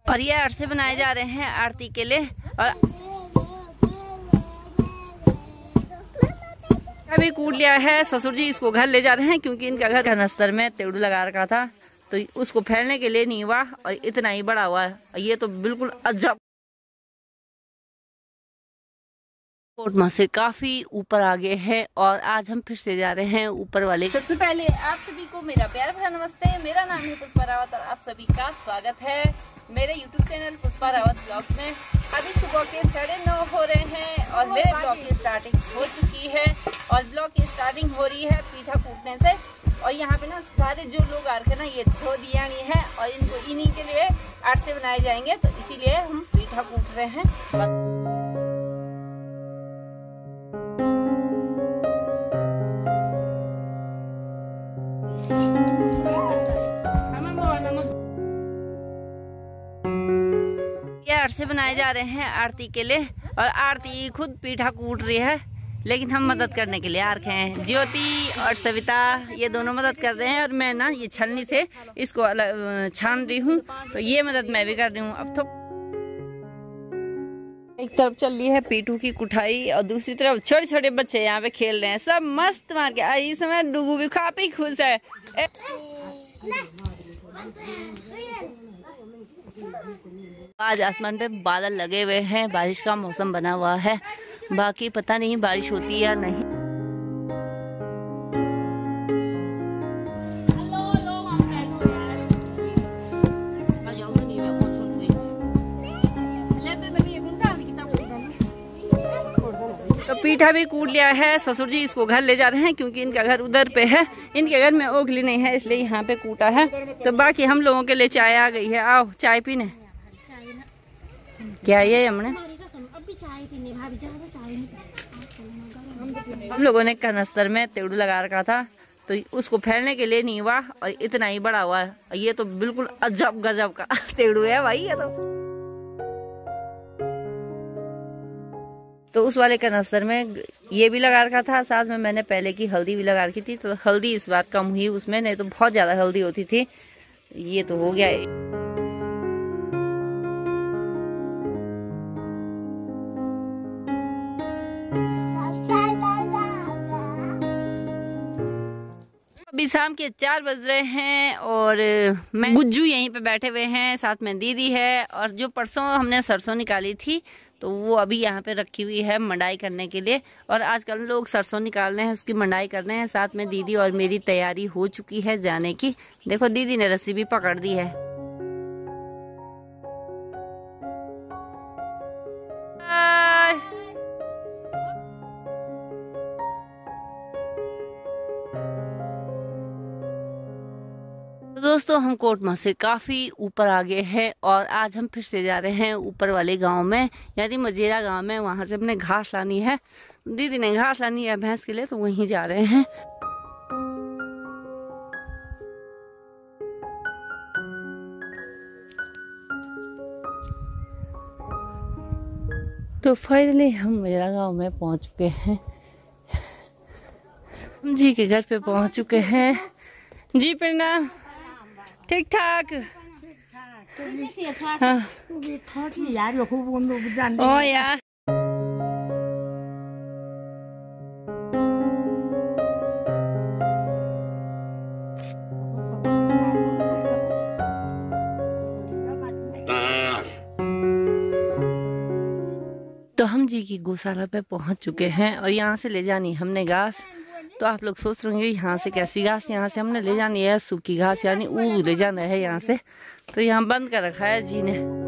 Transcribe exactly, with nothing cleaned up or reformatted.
और ये अरसे बनाए जा रहे हैं आरती के लिए। और अभी कूट लिया है, ससुर जी इसको घर ले जा रहे हैं क्योंकि इनका घर कनस्तर में तेड़ू लगा रखा था, तो उसको फैलने के लिए नहीं हुआ और इतना ही बड़ा हुआ है। ये तो बिल्कुल अजब कोटमा से काफी ऊपर आ गए हैं और आज हम फिर से जा रहे हैं ऊपर वाले। सबसे पहले आप सभी को मेरा प्यार भरा नमस्ते। मेरा नाम है पुष्पा रावत और आप सभी का स्वागत है मेरे YouTube channel Pushpa Rawat blogs में। अभी सुबह के साढ़े नौ हो रहे हैं और मेरे ब्लॉग की स्टार्टिंग हो चुकी है और ब्लॉग की स्टार्टिंग हो रही है पीठा कूटने से। और यहाँ पे ना सारे जो लोग आ रखे ना ये धो दिया नहीं है और इनको इन्हीं के लिए आटे बनाए जाएंगे, तो इसीलिए हम पीठा कूट रहे हैं। ये अरसे बनाए जा रहे हैं आरती के लिए और आरती खुद पीठा कूट रही है, लेकिन हम मदद करने के लिए आ रखे हैं। ज्योति और सविता ये दोनों मदद कर रहे हैं और मैं ना ये छलनी से इसको अलग छान रही हूँ, तो ये मदद मैं भी कर रही हूँ। अब तो एक तरफ चल रही है पीठू की कुठाई और दूसरी तरफ छोटे छोटे बच्चे यहाँ पे खेल रहे हैं, सब मस्त मार के। आई समय डुगू भी काफी खुश है। आज आसमान पे बादल लगे हुए हैं, बारिश का मौसम बना हुआ है, बाकी पता नहीं बारिश होती या नहीं। तो पीठा भी कूट लिया है, ससुर जी इसको घर ले जा रहे हैं क्योंकि इनका घर उधर पे है, इनके घर में ओखली नहीं है इसलिए यहाँ पे कूटा है। तो बाकी हम लोगों के लिए चाय आ गई है, आओ चाय पीने। क्या ये हमने हम लोगों ने कनस्तर में तेड़ू लगा रखा था, तो उसको फैलने के लिए नहीं हुआ और इतना ही बड़ा हुआ है। ये तो बिल्कुल अजब गजब का तेड़ू है भाई ये तो। तो उस वाले कनस्तर में ये भी लगा रखा था, साथ में मैंने पहले की हल्दी भी लगा रखी थी, तो हल्दी इस बार कम हुई उसमें, नहीं तो बहुत ज्यादा हल्दी होती थी। ये तो हो गया है। अभी शाम के चार बज रहे हैं और मैं गुज्जू यहीं पे बैठे हुए हैं, साथ में दीदी है। और जो परसों हमने सरसों निकाली थी तो वो अभी यहाँ पे रखी हुई है मंडाई करने के लिए, और आजकल लोग सरसों निकाल रहे हैं उसकी मंडाई कर रहे हैं। साथ में दीदी और मेरी तैयारी हो चुकी है जाने की। देखो दीदी ने रस्सी भी पकड़ दी है। दोस्तों हम कोटमा से काफी ऊपर आ गए हैं और आज हम फिर से जा रहे हैं ऊपर वाले गांव में, यानी मजेरा गांव में। वहां से हमने घास लानी है, दीदी ने घास लानी है भैंस के लिए, तो वहीं जा रहे हैं। तो फाइनली हम मजेरा गांव में पहुंच चुके हैं, हम जी के घर पे पहुंच चुके हैं। जी प्रणाम। ठीक ठाक। हाँ। ओ यार तो हम जी की गौशाला पे पहुंच चुके हैं और यहाँ से ले जानी हमने घास। तो आप लोग सोच रहे होंगे यहाँ से कैसी घास, यहाँ से हमने ले जानी है सूखी घास, यानी ऊरू ले जाना है यहाँ से। तो यहाँ बंद कर रखा है जी ने।